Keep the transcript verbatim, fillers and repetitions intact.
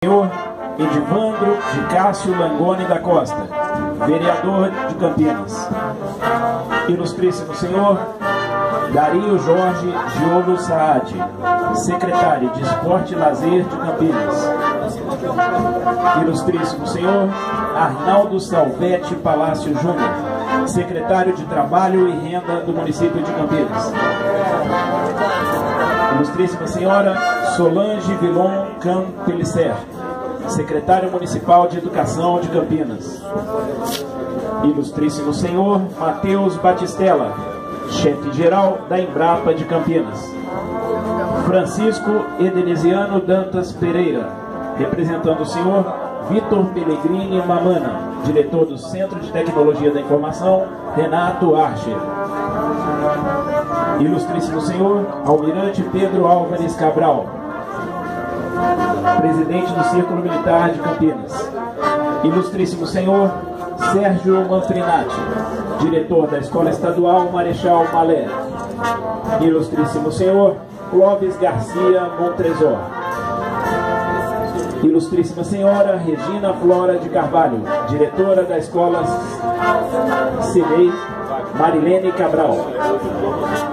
Senhor Edivandro de Cássio Langoni da Costa, vereador de Campinas. Ilustríssimo Senhor Dario Jorge Giolo Saad, secretário de Esporte e Lazer de Campinas. Ilustríssimo Senhor Arnaldo Salvete Palácio Júnior, secretário de Trabalho e Renda do município de Campinas. Ilustríssima Senhora Solange Vilon Campelicer, secretário municipal de Educação de Campinas. Ilustríssimo Senhor Matheus Batistella, chefe-geral da Embrapa de Campinas. Francisco Edenesiano Dantas Pereira, representando o senhor Vitor Pellegrini Mamana, diretor do Centro de Tecnologia da Informação, Renato Archer. Ilustríssimo senhor Almirante Pedro Álvares Cabral, presidente do Círculo Militar de Campinas. Ilustríssimo senhor Sérgio Manfrinati, diretor da Escola Estadual Marechal Malé. Ilustríssimo senhor Clóvis Garcia Montresor. Ilustríssima senhora Regina Flora de Carvalho, diretora da Escola Celei Marilene Cabral.